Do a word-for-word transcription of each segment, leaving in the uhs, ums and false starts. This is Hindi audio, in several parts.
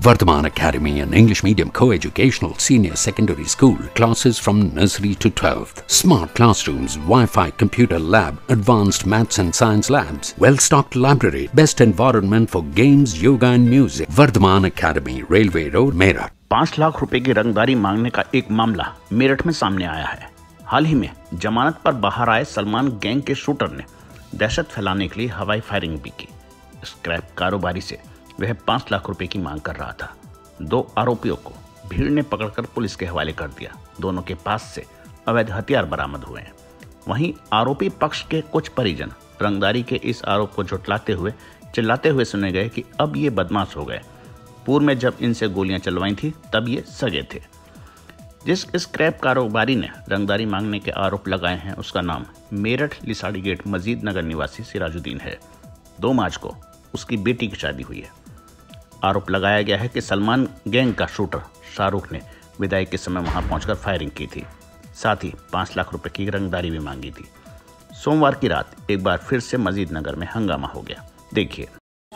Vardhaman Academy, an English medium co-educational senior secondary school, classes from nursery to twelfth. Smart classrooms, Wi-Fi computer lab, advanced maths and science labs, well-stocked library, best environment for games, yoga and music. Vardhaman Academy, Railway Road, Meerut. पांच लाख रुपए की रंगदारी मांगने का एक मामला मेरठ में सामने आया है। हाल ही में जमानत पर बाहर आए सलमान गैंग के शूटर ने दहशत फैलाने के लिए हवाई फायरिंग भी की। स्क्रैप कारोबारी से वह पांच लाख रुपए की मांग कर रहा था। दो आरोपियों को भीड़ ने पकड़कर पुलिस के हवाले कर दिया। दोनों के पास से अवैध हथियार बरामद हुए हैं। वहीं आरोपी पक्ष के कुछ परिजन रंगदारी के इस आरोप को झुठलाते हुए चिल्लाते हुए सुने गए कि अब ये बदमाश हो गए। पूर्व में जब इनसे गोलियां चलवाई थी तब ये सगे थे। जिस स्क्रैप कारोबारी ने रंगदारी मांगने के आरोप लगाए हैं उसका नाम मेरठ लिसाड़ी गेट मजीद नगर निवासी सिराजुद्दीन है। दो मार्च को उसकी बेटी की शादी हुई है। आरोप लगाया गया है कि सलमान गैंग का शूटर शाहरुख ने विदाई के समय वहां पहुंचकर फायरिंग की थी। साथ ही पाँच लाख रुपए की रंगदारी भी मांगी थी। सोमवार की रात एक बार फिर से मजीद नगर में हंगामा हो गया। देखिए।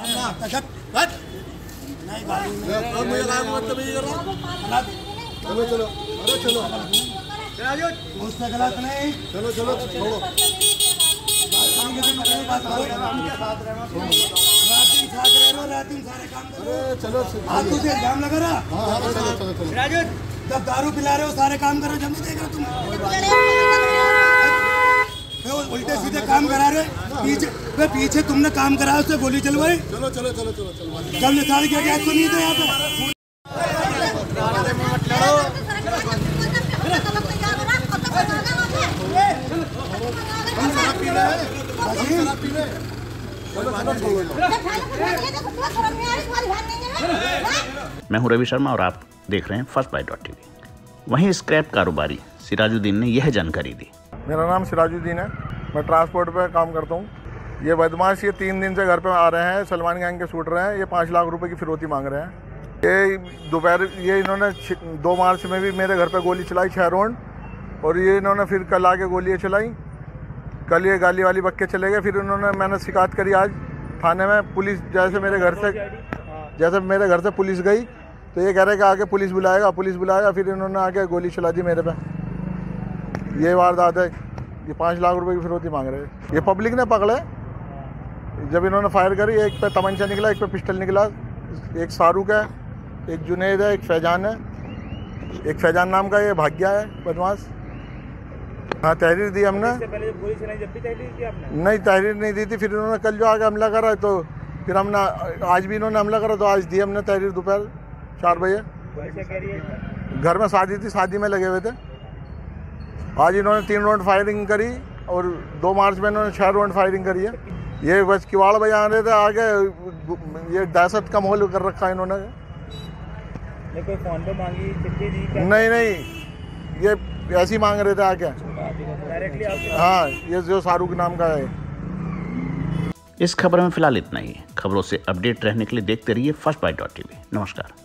चलो चलो अरे चलो उससे गलत नहीं। चलो चलो छोड़ो चलो हाथों से इल्जाम लगा रहा। हाँ चलो चलो चलो जब दारू पिला रहे हो सारे काम करो। जब नहीं देख रहे तुम उल्टे सीधे काम करा रहे। पीछे वे पीछे तुमने काम कराया उससे गोली चलवाई। चलो चलो चलो चलो चलो जब निकाल के गया तो नहीं था यहाँ पे। मैं हूं रवि शर्मा और आप देख रहे हैं फर्स्ट बाइट डॉट टीवी। वहीं स्क्रैप कारोबारी सिराजुद्दीन ने यह जानकारी दी। मेरा नाम सिराजुद्दीन है, मैं ट्रांसपोर्ट पे काम करता हूँ। ये बदमाश ये तीन दिन से घर पे आ रहे हैं। सलमान गैंग के शूटर हैं। ये पाँच लाख रुपए की फिरौती मांग रहे हैं। ये दोपहर ये इन्होंने दो मार्च में भी मेरे घर पे गोली चलाई छः राउंड। और ये इन्होंने फिर कल आके गोलियाँ चलाई। कल ये गाली वाली बक्के चले गए। फिर उन्होंने मैंने शिकायत करी आज थाने में। पुलिस जैसे मेरे घर से जैसे मेरे घर से पुलिस गई तो ये कह रहे कि आके पुलिस बुलाएगा पुलिस बुलाएगा। फिर इन्होंने आके गोली चला दी मेरे पे। ये वारदात है। ये पाँच लाख रुपए की फिरौती मांग रहे हैं। ये पब्लिक ने पकड़े। जब इन्होंने फायर करी एक पे तमंचा निकला, एक पे पिस्टल निकला। एक शाहरुख है, एक जुनेद है, एक फैजान है। एक फैजान नाम का ये भाग गया है बदमाश। हाँ तहरीर दी हमने। पहले जब गोली चलाई जब भी तहरीर की आपने? नहीं तहरीर नहीं दी थी। फिर इन्होंने कल जो आके हमला करा तो फिर हमने आज भी इन्होंने हमला करा तो आज दी हमने तहरीर दोपहर चार बजे। घर में शादी थी, शादी में लगे हुए थे। आज इन्होंने तीन राउंड फायरिंग करी और दो मार्च में इन्होंने छः राउंड फायरिंग करी है। ये बस किवाड़ बजा रहे थे आगे। ये दहशत का माहौल कर रखा है इन्होंने। कोई फोन पे मांगी चिट्ठी दी क्या? नहीं नहीं ये ऐसी मांग रहे थे आके। हाँ ये जो शाहरुख नाम का है। इस खबर में फिलहाल इतना ही। खबरों से अपडेट रहने के लिए देखते रहिए फर्स्ट बाइट डॉट टीवी। नमस्कार।